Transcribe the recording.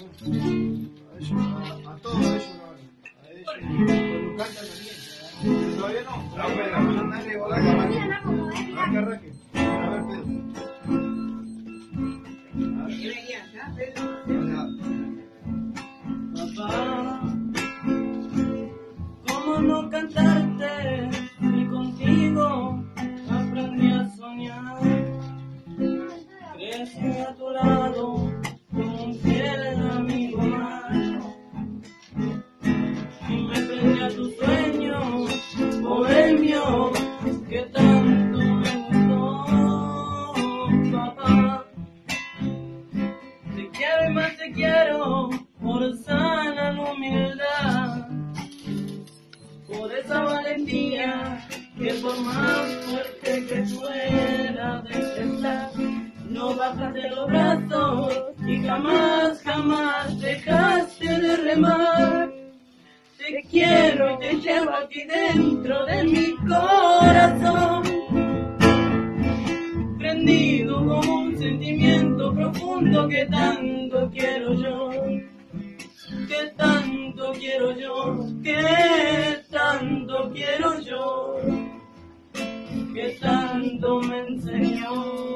A todos ellos no. A ellos. Cuando cantan también. Todavía no. Dale, hola, arranque. A ver, Pedro. Papá, ¿cómo no cantarte? Y contigo aprendí a soñar. Crecí a tu lado como un fiel amigo más. Y me prendí a tus sueños, bohemio, que tanto me gustó, papá. Te quiero y más te quiero, por sana humildad, por esa valentía que por más fuerte que fuera de estar, no bajaste los brazos y jamás, jamás dejaste de remar. Te quiero y te llevo aquí dentro de mi corazón, prendido como un sentimiento profundo que tanto quiero yo, que tanto quiero yo, que tanto quiero yo, que tanto me enseñó.